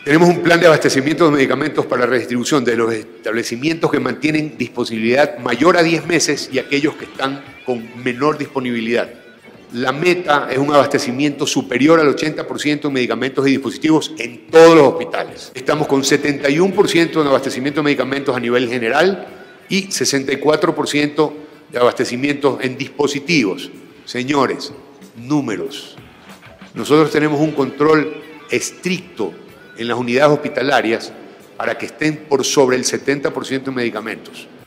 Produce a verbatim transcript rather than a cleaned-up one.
Tenemos un plan de abastecimiento de medicamentos para redistribución de los establecimientos que mantienen disponibilidad mayor a diez meses y aquellos que están con menor disponibilidad. La meta es un abastecimiento superior al ochenta por ciento de medicamentos y dispositivos en todos los hospitales. Estamos con setenta y uno por ciento de abastecimiento de medicamentos a nivel general y sesenta y cuatro por ciento de abastecimiento en dispositivos. Señores, números. Nosotros tenemos un control estricto en las unidades hospitalarias para que estén por sobre el setenta por ciento de medicamentos.